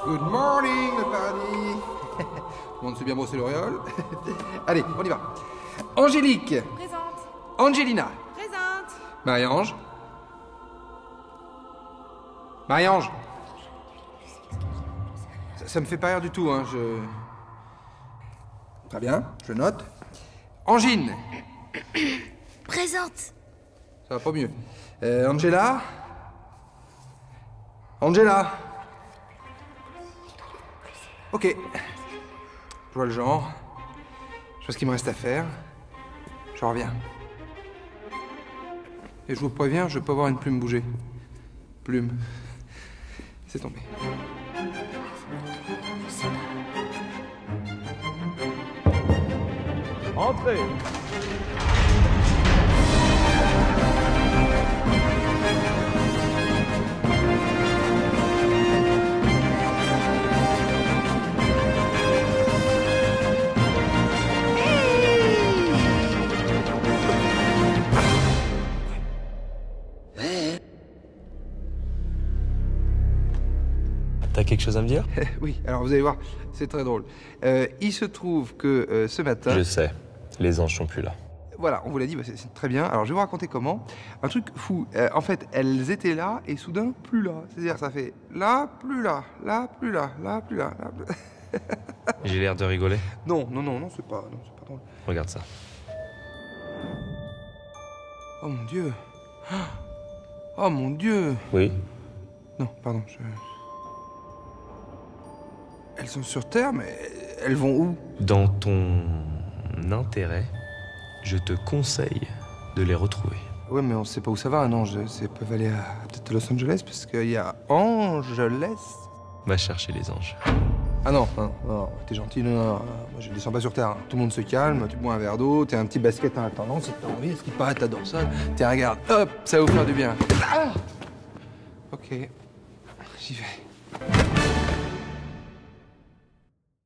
Good morning, le paradis. Tout le monde s'est bien brossé l'auréole. Allez, on y va. Angélique. Présente. Angelina. Présente. Marie-Ange. Marie-Ange. Ça me fait pas rire du tout, hein, Très bien, je note. Angine. Présente. Ça va pas mieux. Angela. Angela. Ok. Je vois le genre. Je vois ce qu'il me reste à faire. Je reviens. Et je vous préviens, je peux avoir une plume bouger. Plume. C'est tombé. Entrez. T'as quelque chose à me dire? Oui, alors vous allez voir, c'est très drôle. Il se trouve que ce matin... Je sais, les anges sont plus là. Voilà, on vous l'a dit, bah, c'est très bien. Alors je vais vous raconter comment. Un truc fou. En fait, elles étaient là et soudain, plus là. C'est-à-dire, ça fait là, plus là, là, plus là, là, plus là, là, plus... J'ai l'air de rigoler? Non, c'est pas drôle. Regarde ça. Oh mon Dieu. Oh mon Dieu. Oui? Non, pardon, Elles sont sur Terre, mais elles vont où? Dans ton intérêt, je te conseille de les retrouver. Ouais, mais on sait pas où ça va, un ange. Elles peuvent aller à peut-être Los Angeles, parce qu'il y a Angeles. Va chercher les anges. Ah non, t'es gentil, non, moi je descends pas sur Terre. Tout le monde se calme, tu bois un verre d'eau, t'es un petit basket en attendant, si t'as envie, ce qui paraît, t'adores ça. Tiens, regarde, hop, ça va vous faire du bien. Ah ok, j'y vais.